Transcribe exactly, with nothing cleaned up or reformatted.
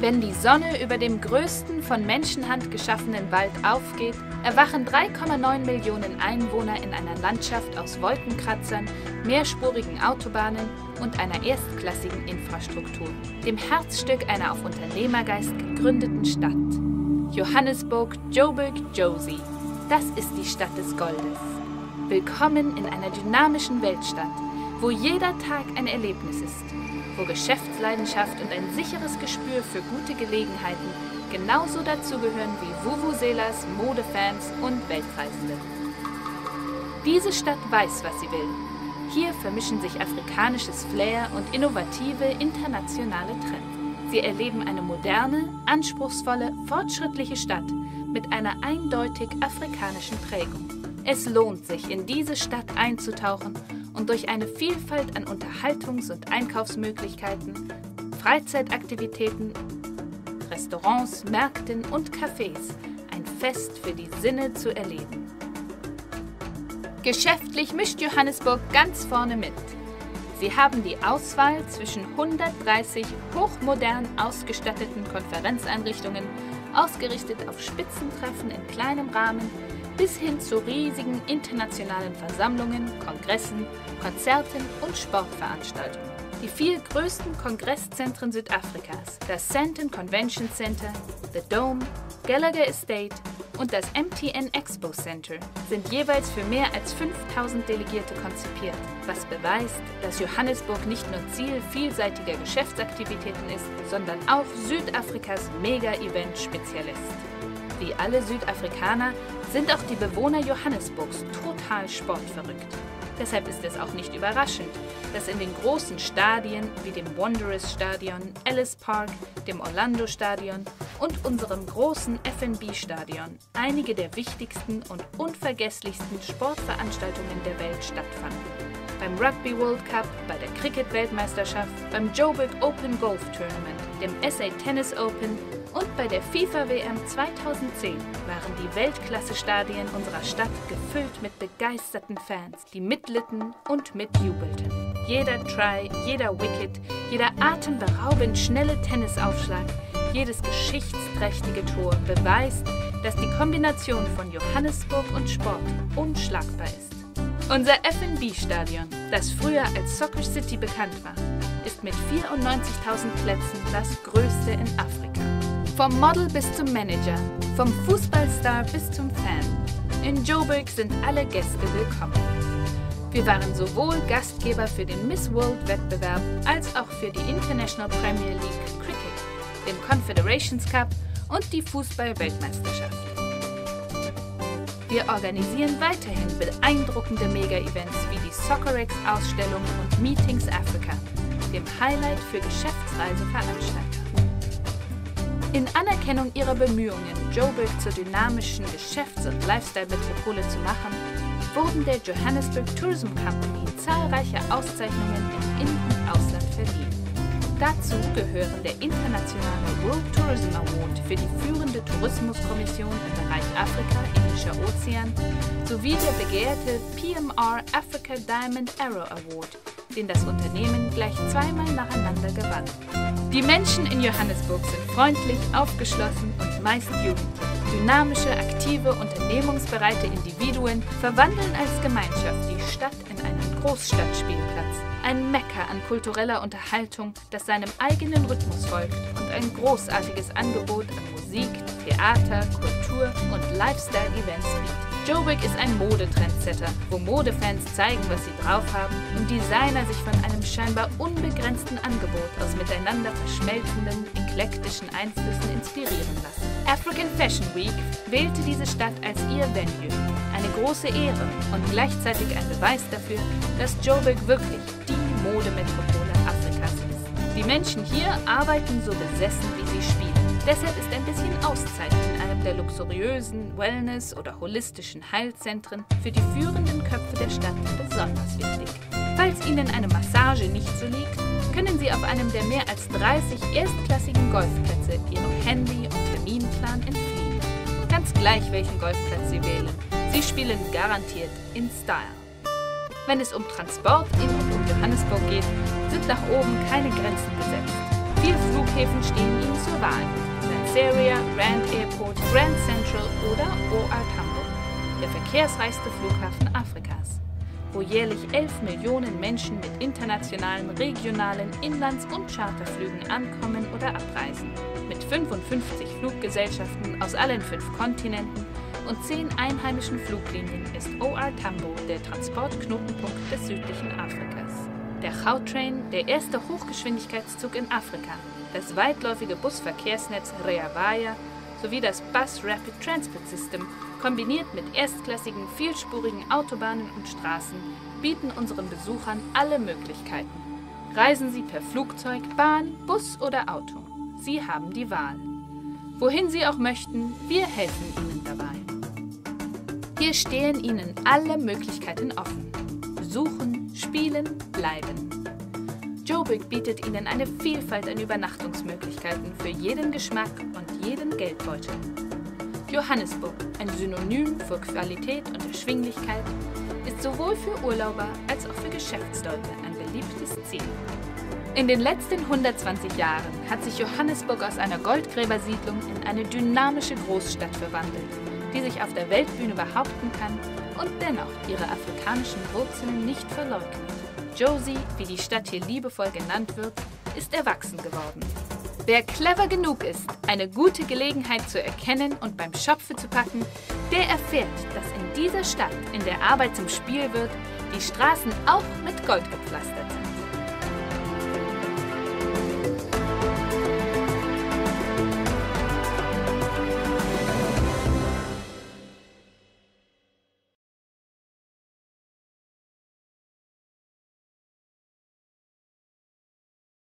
Wenn die Sonne über dem größten von Menschenhand geschaffenen Wald aufgeht, erwachen drei Komma neun Millionen Einwohner in einer Landschaft aus Wolkenkratzern, mehrspurigen Autobahnen und einer erstklassigen Infrastruktur, dem Herzstück einer auf Unternehmergeist gegründeten Stadt. Johannesburg, Joburg, Jozi. Das ist die Stadt des Goldes. Willkommen in einer dynamischen Weltstadt, wo jeder Tag ein Erlebnis ist, wo Geschäftsleidenschaft und ein sicheres Gespür für gute Gelegenheiten genauso dazugehören wie Vuvuzelas, Modefans und Weltreisende. Diese Stadt weiß, was sie will. Hier vermischen sich afrikanisches Flair und innovative internationale Trends. Sie erleben eine moderne, anspruchsvolle, fortschrittliche Stadt mit einer eindeutig afrikanischen Prägung. Es lohnt sich, in diese Stadt einzutauchen und durch eine Vielfalt an Unterhaltungs- und Einkaufsmöglichkeiten, Freizeitaktivitäten, Restaurants, Märkten und Cafés ein Fest für die Sinne zu erleben. Geschäftlich mischt Johannesburg ganz vorne mit. Sie haben die Auswahl zwischen hundertdreißig hochmodern ausgestatteten Konferenzeinrichtungen, ausgerichtet auf Spitzentreffen in kleinem Rahmen, bis hin zu riesigen internationalen Versammlungen, Kongressen, Konzerten und Sportveranstaltungen. Die vier größten Kongresszentren Südafrikas, das Sandton Convention Center, The Dome, Gallagher Estate und das M T N Expo Center, sind jeweils für mehr als fünftausend Delegierte konzipiert, was beweist, dass Johannesburg nicht nur Ziel vielseitiger Geschäftsaktivitäten ist, sondern auch Südafrikas Mega-Event-Spezialist. Wie alle Südafrikaner sind auch die Bewohner Johannesburgs total sportverrückt. Deshalb ist es auch nicht überraschend, dass in den großen Stadien wie dem Wanderers Stadion, Ellis Park, dem Orlando Stadion und unserem großen F N B-Stadion einige der wichtigsten und unvergesslichsten Sportveranstaltungen der Welt stattfanden. Beim Rugby World Cup, bei der Cricket-Weltmeisterschaft, beim Joburg Open Golf Tournament, dem S A Tennis Open und bei der FIFA W M zweitausendzehn waren die Weltklasse-Stadien unserer Stadt gefüllt mit begeisterten Fans, die mitlitten und mitjubelten. Jeder Try, jeder Wicket, jeder atemberaubend schnelle Tennisaufschlag, jedes geschichtsträchtige Tor beweist, dass die Kombination von Johannesburg und Sport unschlagbar ist. Unser F N B-Stadion, das früher als Soccer City bekannt war, ist mit vierundneunzigtausend Plätzen das größte in Afrika. Vom Model bis zum Manager, vom Fußballstar bis zum Fan. In Joburg sind alle Gäste willkommen. Wir waren sowohl Gastgeber für den Miss World-Wettbewerb als auch für die International Premier League Cricket, den Confederations Cup und die Fußball-Weltmeisterschaft. Wir organisieren weiterhin beeindruckende Mega-Events wie die Soccerex-Ausstellung und Meetings Africa, dem Highlight für Geschäftsreiseveranstalter. In Anerkennung ihrer Bemühungen, Joburg zur dynamischen Geschäfts- und Lifestyle-Metropole zu machen, wurden der Johannesburg Tourism Company zahlreiche Auszeichnungen im In- und Ausland verliehen. Dazu gehören der internationale World Tourism Award für die führende Tourismuskommission im Bereich Afrika, Indischer Ozean sowie der begehrte P M R Africa Diamond Arrow Award, den das Unternehmen gleich zweimal nacheinander gewann. Die Menschen in Johannesburg sind freundlich, aufgeschlossen und meist jugendlich. Dynamische, aktive, unternehmungsbereite Individuen verwandeln als Gemeinschaft die Stadt in einen Großstadtspielplatz, ein Mekka an kultureller Unterhaltung, das seinem eigenen Rhythmus folgt und ein großartiges Angebot an Musik, Theater, Kultur und Lifestyle-Events bietet. Joburg ist ein Modetrendsetter, wo Modefans zeigen, was sie drauf haben und Designer sich von einem scheinbar unbegrenzten Angebot aus miteinander verschmelzenden, eklektischen Einflüssen inspirieren lassen. African Fashion Week wählte diese Stadt als ihr Venue. Eine große Ehre und gleichzeitig ein Beweis dafür, dass Joburg wirklich die Modemetropole Afrikas ist. Die Menschen hier arbeiten so besessen, wie sie spielen. Deshalb ist ein bisschen Auszeit in einem der luxuriösen Wellness- oder holistischen Heilzentren für die führenden Köpfe der Stadt besonders wichtig. Falls Ihnen eine Massage nicht so liegt, können Sie auf einem der mehr als dreißig erstklassigen Golfplätze Ihrem Handy- und Terminplan entfliehen. Ganz gleich, welchen Golfplatz Sie wählen, Sie spielen garantiert in Style. Wenn es um Transport in und um Johannesburg geht, sind nach oben keine Grenzen gesetzt. Vier Flughäfen stehen Ihnen zur Wahl: Lanseria, Rand Airport, Grand Central oder O R Tambo, der verkehrsreichste Flughafen Afrikas, wo jährlich elf Millionen Menschen mit internationalen, regionalen, Inlands- und Charterflügen ankommen oder abreisen. Mit fünfundfünfzig Fluggesellschaften aus allen fünf Kontinenten und zehn einheimischen Fluglinien ist O R Tambo der Transportknotenpunkt des südlichen Afrikas. Der Gautrain, der erste Hochgeschwindigkeitszug in Afrika, das weitläufige Busverkehrsnetz Reawaya sowie das Bus Rapid Transport System, kombiniert mit erstklassigen, vielspurigen Autobahnen und Straßen, bieten unseren Besuchern alle Möglichkeiten. Reisen Sie per Flugzeug, Bahn, Bus oder Auto. Sie haben die Wahl. Wohin Sie auch möchten, wir helfen Ihnen dabei. Hier stehen Ihnen alle Möglichkeiten offen. Besuchen, spielen, bleiben. Joburg bietet Ihnen eine Vielfalt an Übernachtungsmöglichkeiten für jeden Geschmack und jeden Geldbeutel. Johannesburg, ein Synonym für Qualität und Erschwinglichkeit, ist sowohl für Urlauber als auch für Geschäftsleute ein beliebtes Ziel. In den letzten hundertzwanzig Jahren hat sich Johannesburg aus einer Goldgräbersiedlung in eine dynamische Großstadt verwandelt, die sich auf der Weltbühne behaupten kann und dennoch ihre afrikanischen Wurzeln nicht verleugnet. Jozi, wie die Stadt hier liebevoll genannt wird, ist erwachsen geworden. Wer clever genug ist, eine gute Gelegenheit zu erkennen und beim Schopfe zu packen, der erfährt, dass in dieser Stadt, in der Arbeit zum Spiel wird, die Straßen auch mit Gold gepflastert sind.